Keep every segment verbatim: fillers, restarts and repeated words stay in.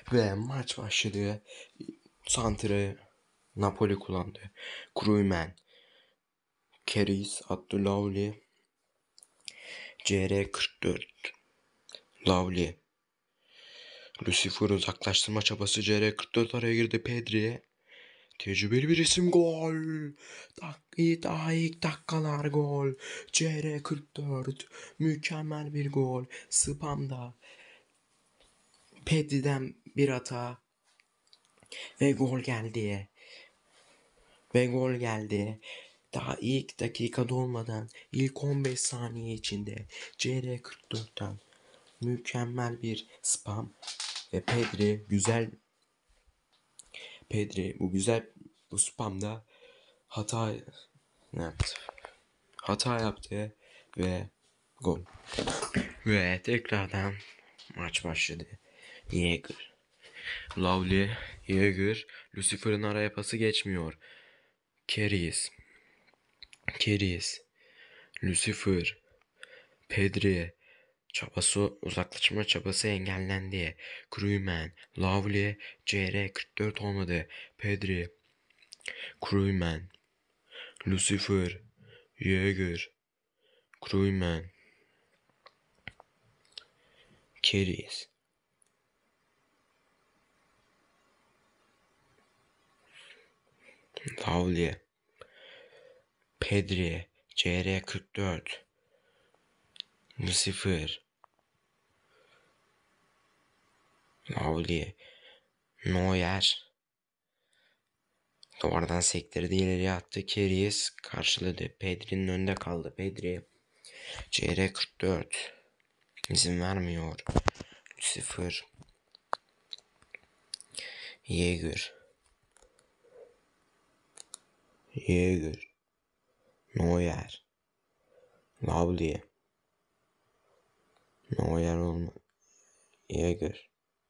Ve maç başladı. Santra'yı Napoli kullandı. Cruyff, Keris, Abdüllavli, C R kırk dört, Lavli, Lucifer uzaklaştırma çabası, C R kırk dört araya girdi. Pedri, tecrübeli bir isim, gol. Dak iyi daha ilk dakikalar gol. C R kırk dört mükemmel bir gol. Spamda Pedri'den bir hata ve gol geldi. Ve gol geldi. Daha ilk dakikada olmadan ilk on beş saniye içinde C R kırk dörtten mükemmel bir spam ve Pedri güzel Pedri bu güzel bu spamda hata yaptı. Hata yaptı ve gol. Ve tekrardan maç başladı. Yeager, Lavli, Yeager, Lucifer'ın araya pası geçmiyor. Keris, Keris, Lucifer, Pedri, çabası uzaklaşma çabası engellendi. Cruyff, Lavli, C R kırk dört olmadı. Pedri, Cruyff, Lucifer, Yeager, Cruyff, Keris, Lavli, Pedri, C R kırk dört, Lucifer, Lavli, Neuer, duvardan sektirdi, ileriye attı. Keris karşıladı. Pedri'nin önünde kaldı. Pedri, C R kırk dört izin vermiyor. Lucifer, Yeager, Yeager, Neuer, Lavli, Neuer olma, Yeager,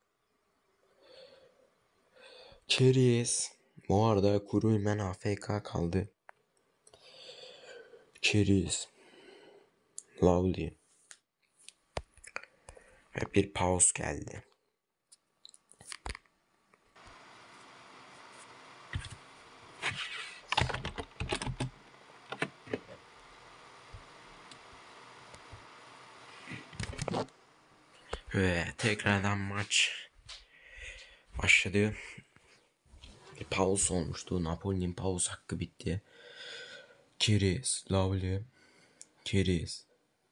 Keris. Bu arada Cruyff A F K kaldı. Keris, Lavli ve bir pause geldi. Ve tekrardan maç başladı. Bir pause olmuştu. Napoli'nin pause hakkı bitti. Keris, Lavli, Keris,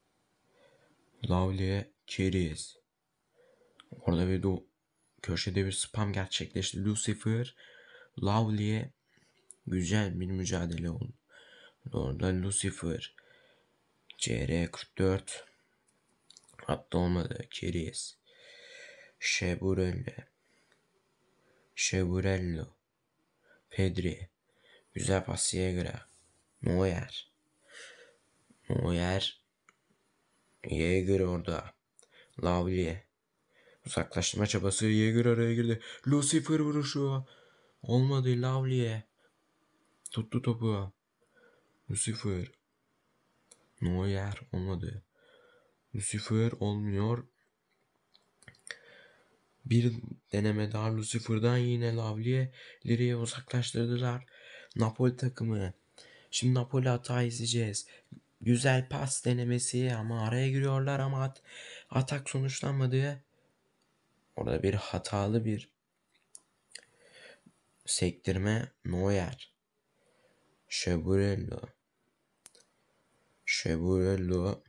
Lavli, Keris. Orada bir de köşede bir spam gerçekleşti. Lucifer, Lavli'ye güzel bir mücadele oldu. Orada Lucifer, C R kırk dört hatta olmadı. Keris, Şeburelle, Şeburello, Pedri, güzel pas Yeager'e, Neuer, Neuer, Yeager orada, Lavli, uzaklaştırma çabası, Yeager araya girdi. Lucifer vuruşu olmadı. Lavli'ye tuttu topu. Lucifer, Neuer olmadı. Lucifer olmuyor. Bir deneme daha Lucifer'dan, yine Lavli'ye ileriye uzaklaştırdılar Napoli takımı. Şimdi Napoli hata izleyeceğiz. Güzel pas denemesi ama araya giriyorlar ama at atak sonuçlanmadı. Orada bir hatalı bir sektirme. Neuer, Şeburello, Şeburello,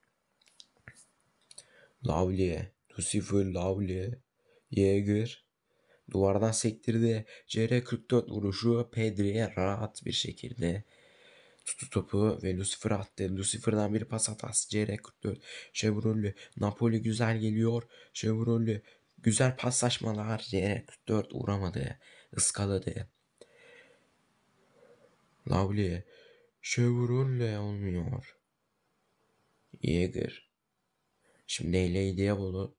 Lavli'ye, Lucifer, Lavli'ye, Yeager duvardan sektirdi. C R kırk dört vuruşu Pedri'ye rahat bir şekilde tuttu topu ve Lucifer attı. Lucifer'dan bir pas hatası. C R kırk dört, Chevrolet, Napoli güzel geliyor. Chevrolet, güzel paslaşmalar. C R kırk dört uğramadı. Iskaladı. Lavli, Chevrolet olmuyor. Yeager. Şimdi Lady Diablo.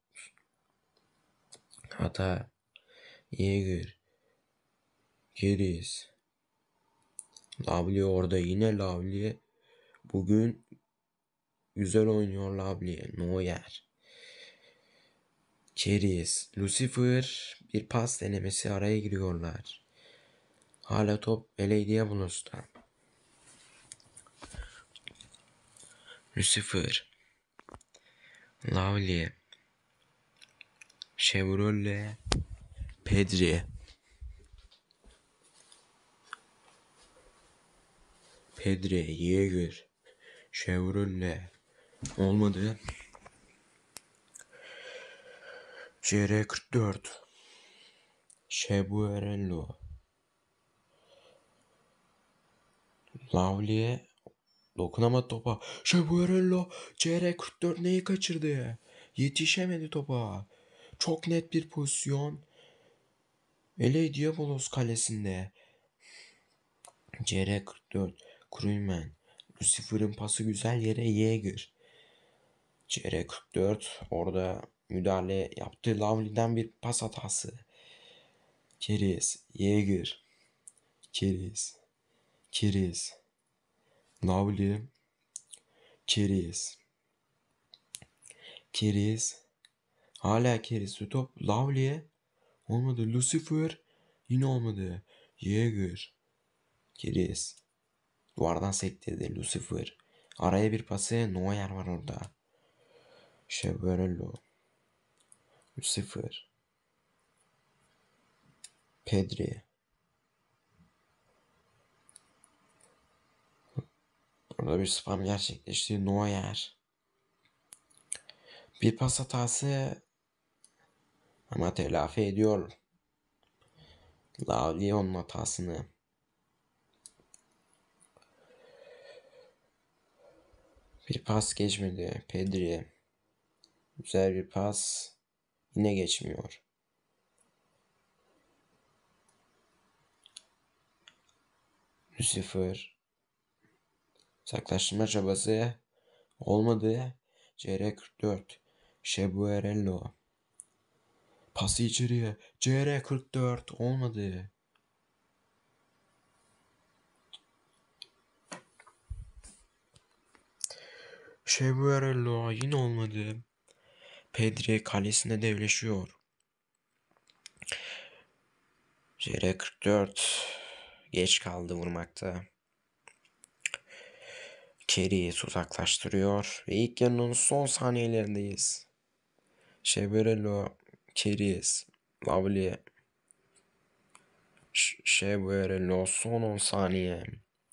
Hata. Yeager. Keris. Lavli orada, yine Lavli. Bugün güzel oynuyor Lavli. Neuer. Keris, Lucifer bir pas denemesi, araya giriyorlar. Hala top L A Diabolos'ta. Lucifer, Lavli, Chevrolet, Pedri. Pedri, Yeager, Chevrolet. Olmadı. C R kırk dört, Cheburello, Lavli'ye dokunamadı topa. Cheburello, C R kırk dört neyi kaçırdı? Yetişemedi topa. Çok net bir pozisyon. L A Diabolos kalesinde. C R kırk dört, Kruymen. Lucifer'ın pası güzel yere, Yeager. C R kırk dört orada müdahale yaptı. Lavli'den bir pas hatası. Keris, Yeager. Keris. Keris. Lavli. Keris. Keris. Hala Keris. Top Lavli'ye. Olmadı. Lucifer. Yine olmadı. Yeager. Keris. Duvardan sektirdi Lucifer. Araya bir pası. Neuer var orada. Chevrolet. Lucifer. Pedri. Orada bir spam gerçekleşti. Neuer. Bir pas hatası ama telafi ediyor Lavli onun hatasını. Bir pas geçmedi. Pedri. Güzel bir pas. Yine geçmiyor. Lucifer. Uzaklaştırma çabası. Olmadı. C R kırk dört. Cheburello. Pası içeriye. C R kırk dört. Olmadı. Cheburello. Yine olmadı. Pedri kalesinde devleşiyor. C R kırk dört. Geç kaldı vurmakta. Kerry'i uzaklaştırıyor. Ve ilk yarının son saniyelerindeyiz. Cheburello, Keris, Lavli, Cheburello son on saniye.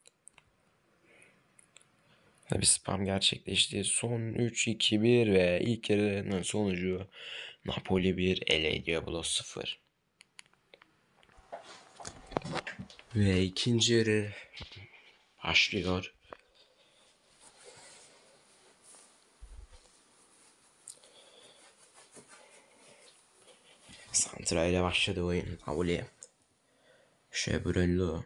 Bir spam gerçekleşti. Son üç iki bir ve ilk yarının sonucu Napoli bir, L A Diabolos sıfır. Ve ikinci yarı başlıyor. Santra ile başladı oyun. Lavli, Cheburello,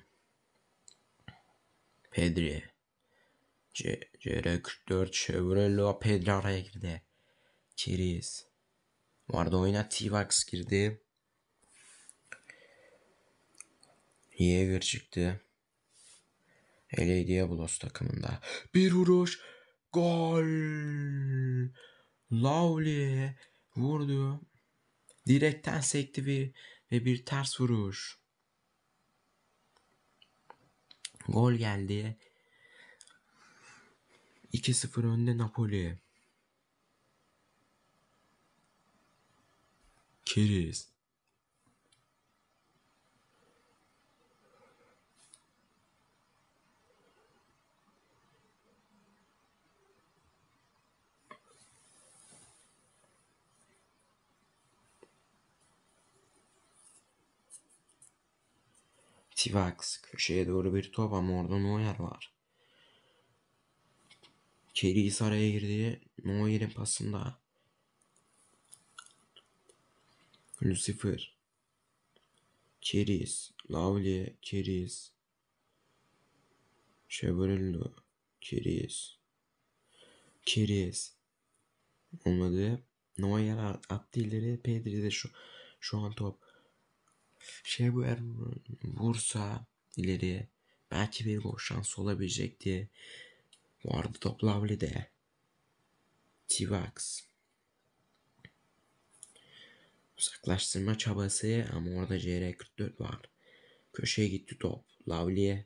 Pedri, C R kırk dört, Chevrolet, Pedri araya girdi. Keris. Vardı oyuna T-Vax girdi. Yeager çıktı. L A Diabolos takımında. Bir vuruş. Gol. Lavli vurdu. Direkten sekti bir, ve bir ters vuruş. Gol geldi. iki sıfır önde Napoli. Keris. T-Vax köşeye doğru bir top ama orada Neuer var. Keris araya girdi. Neuer'in pasında. Lucifer. Keris. Lavli. Keris. Cheburello. Keris. Keris. Olmadı. Neuer attı ileri. Pedri de şu şu an top. Cheburello vursa ileriye belki bir gol şansı olabilecekti. Vardı top Lavli'de. T-Vax. Uzaklaştırma çabası ama orada C R kırk dört var. Köşeye gitti top. Lavliye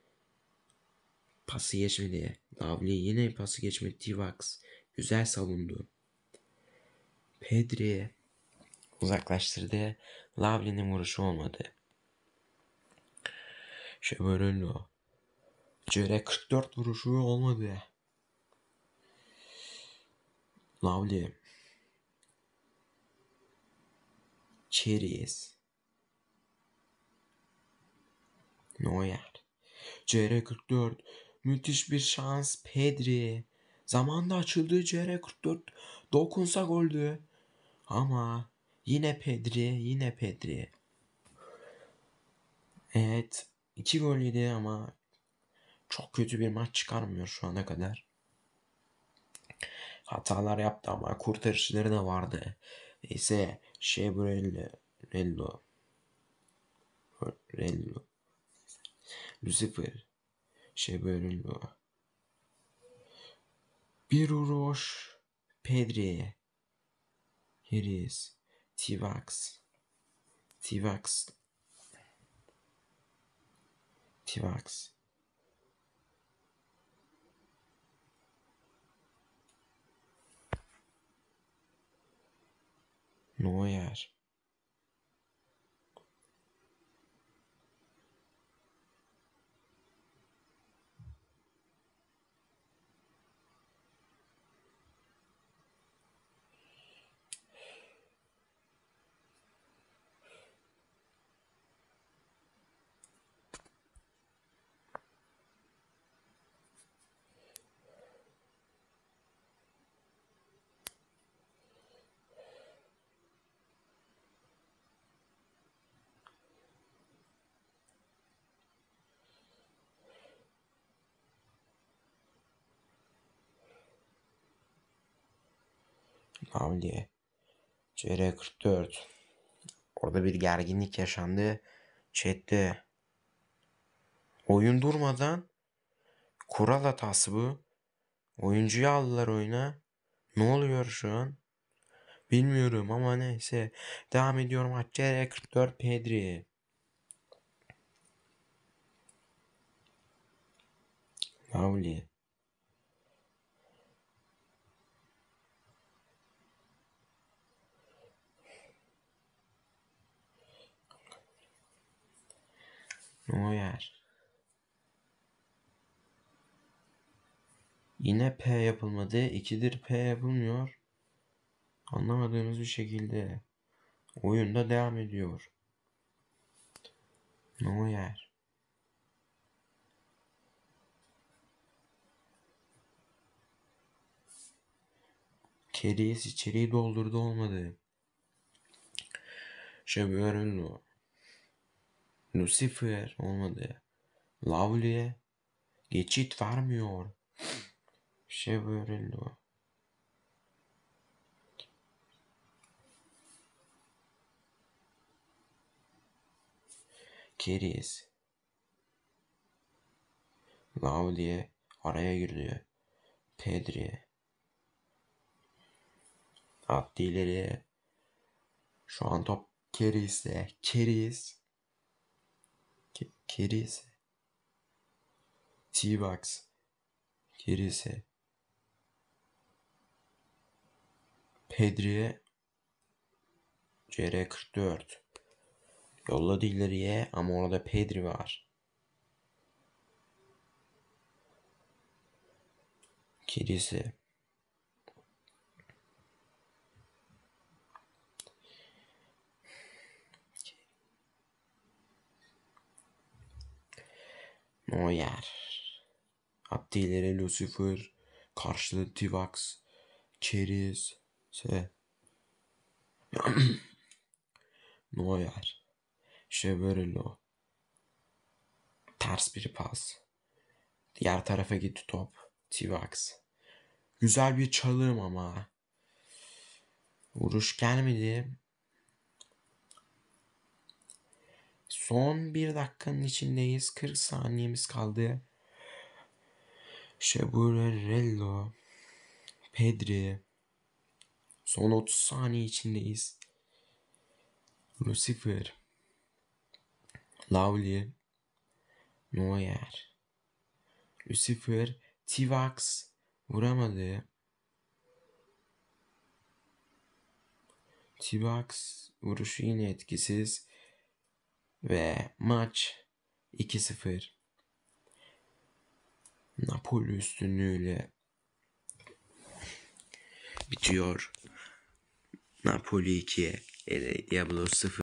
pası geçmedi. Lavliye yine pası geçmedi. T-Vax güzel savundu. Pedri uzaklaştırdı. Lavliye'nin vuruşu olmadı. Şeverello. C R kırk dört vuruşu olmadı. Lavliye. Çeriz. Neuer. C R kırk dört. Müthiş bir şans. Pedri. Zamanda açıldı. C R kırk dört. Dokunsa goldü. Ama yine Pedri. Yine Pedri. Evet. iki gol yedi ama çok kötü bir maç çıkarmıyor şu ana kadar. Hatalar yaptı ama kurtarışları da vardı. Neyse. Şebrello. Rello. Rello. Lucifer. Şebrello. Bir vuruş. Pedri. Heris. T-Vax. T-Vax. T-Vax. Neuer. Lavliye. C R kırk dört. Orada bir gerginlik yaşandı. Chat'te. Oyun durmadan kural hatası bu. Oyuncuyu aldılar oyuna. Ne oluyor şu an? Bilmiyorum ama neyse. Devam ediyorum. C R kırk dört Pedri. Lavliye. Neuer. Yine P yapılmadı. İkidir P yapılmıyor. Anlamadığınız bir şekilde. Oyunda devam ediyor. Neuer. Keris içeriği doldurdu olmadı. Şeberello. Lucifer olmadı. Lavliye. Geçit vermiyor. Şeberello. Keris. Lavliye araya girdi. Pedri. Attı ileri. Şu an top Keris'te. Keris. Ke Keris. T-Vax. Keris'e. Pedri'ye. C R kırk dört. Yolladı ileriye ama orada Pedri var. Keris'e. Neuer. Attı ileri Lucifer. Karşıladı T-Vax. Keris. Se. Neuer. Şeverello. Ters bir pas. Diğer tarafa gitti top. T-Vax. Güzel bir çalım ama. Vuruş gelmedi. Son bir dakikanın içindeyiz. kırk saniyemiz kaldı. Şeverello. Pedri. Son otuz saniye içindeyiz. Lucifer, Lavli, Neuer. Lucifer, Tivax vuramadı. Tivax vuruşu yine etkisiz. Ve maç iki sıfır. Napoli üstünlüğüyle bitiyor. Napoli iki, Diablo sıfır.